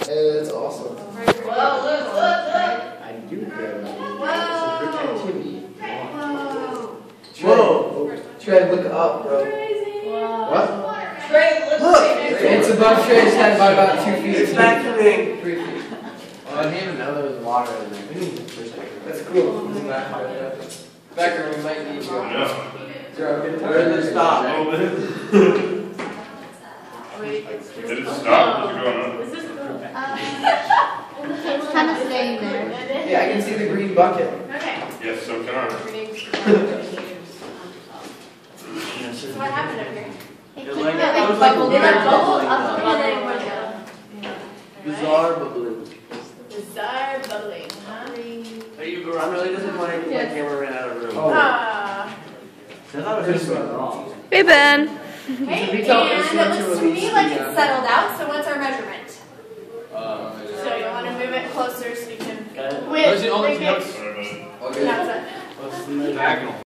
It's awesome. Whoa, look. I do care about it. Whoa. It's a activity. Whoa. Trey, look up, bro. Whoa. What? Trey, Look! Trey. It's above Trey's head by about 2 feet. It's back to me. 3 feet. Well, I didn't even know there was water in there. That's cool. Becker, we might need you. Where did it stop? Did it stop? What's going on? It's kind of staying there. Yeah, I can see the green bucket. Okay. Yes, so can I. So what happened up here? It was like a Bubbled weird up, bubbling up, sound. and then went down. Bizarre bubbling. Bizarre bubbling, huh? I'm really disappointed because my camera ran out of room. Oh. Ah. I thought it was just going wrong. Hey, Ben. Hey, we and tell this one it to looks to me release like the, it's settled out, so what's our measurement? So you want to move it closer so you can... Got it? With, Those are the only bring it- notes. Sorry about it. How's that? What's the diagonal?